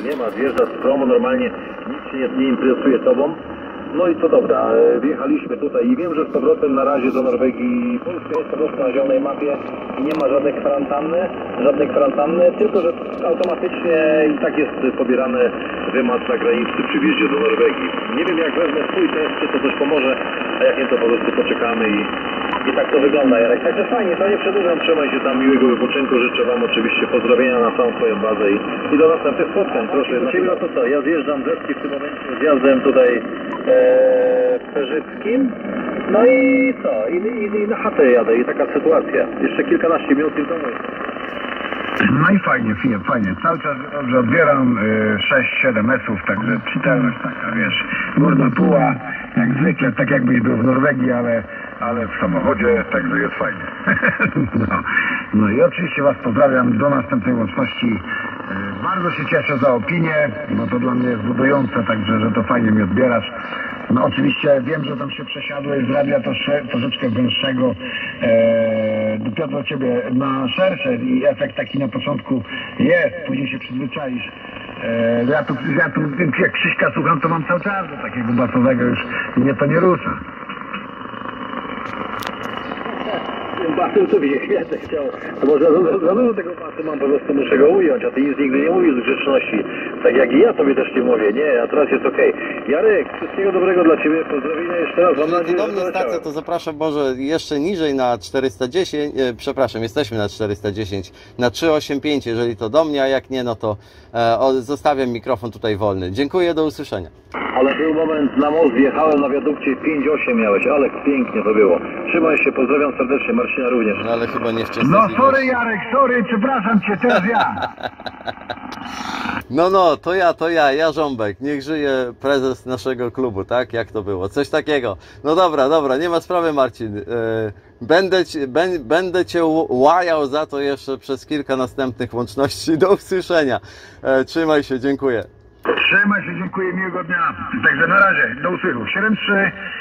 nie ma, zjeżdżasz z promu, normalnie nic się nie interesuje tobą. No i co dobra, wjechaliśmy tutaj i wiem, że z powrotem na razie do Norwegii Polska jest po prostu na zielonej mapie i nie ma żadnej kwarantanny, tylko że automatycznie i tak jest pobierany wymaz zagraniczny przy wjeździe do Norwegii. Nie wiem, jak wezmę swój test, czy to coś pomoże, a jak nie, to po prostu poczekamy i tak to wygląda, Jarek. Także fajnie, to nie przedłużam, trzymaj się tam, miłego wypoczynku, życzę wam oczywiście pozdrowienia na całą swoją bazę i do następnych spotkań. Proszę, do ciebie, no to co, ja zjeżdżam zetki w tym momencie zjazdem tutaj Perzybskim, no i co, i na chatę jadę i taka sytuacja, jeszcze kilkanaście minut i w domu. No i fajnie, fajnie. Cały czas dobrze odbieram 6-7 S-ów, także czytelność taka, wiesz, górna puła, jak zwykle, tak jakbyś był w Norwegii, ale w samochodzie, także jest fajnie. No i oczywiście was pozdrawiam, do następnej łączności. Bardzo się cieszę za opinię, bo to dla mnie jest budujące, także, że to fajnie mi odbierasz. No oczywiście wiem, że tam się przesiadłeś z radia troszeczkę gęstszego dopiero ciebie na szersze i efekt taki na początku jest, później się przyzwyczaisz. Ja tu jak Krzyśka słucham, to mam cały czas do takiego basowego, już mnie to nie rusza. Basem sobie świetnie chciał. To może za dużo tego basu mam, po prostu muszę go ująć, a ty nic nigdy nie mówisz z grzeczności. Tak jak i ja tobie też nie mówię. Nie, a teraz jest okej. Jarek, wszystkiego dobrego dla ciebie, pozdrowienia jeszcze raz. Mam nadzieję, do że mnie stacja, to zapraszam może jeszcze niżej na 410, przepraszam, jesteśmy na 410, na 385, jeżeli to do mnie, a jak nie, no to zostawiam mikrofon tutaj wolny. Dziękuję, do usłyszenia. Ale był moment na most, wjechałem na wiadukcie, 5,8 miałeś, ale pięknie to było. Trzymaj się, pozdrawiam serdecznie, Marcina również. No ale chyba nie wcześniej. No sorry Jarek, sorry, przepraszam cię, teraz ja. No, to ja Żąbek, niech żyje prezes naszego klubu, tak? Jak to było? Coś takiego. No dobra, nie ma sprawy, Marcin. Będę cię łajał za to jeszcze przez kilka następnych łączności. Do usłyszenia. Trzymaj się, dziękuję. Trzymaj się, dziękuję, miłego dnia. Także na razie, do usłyszenia. 7-3.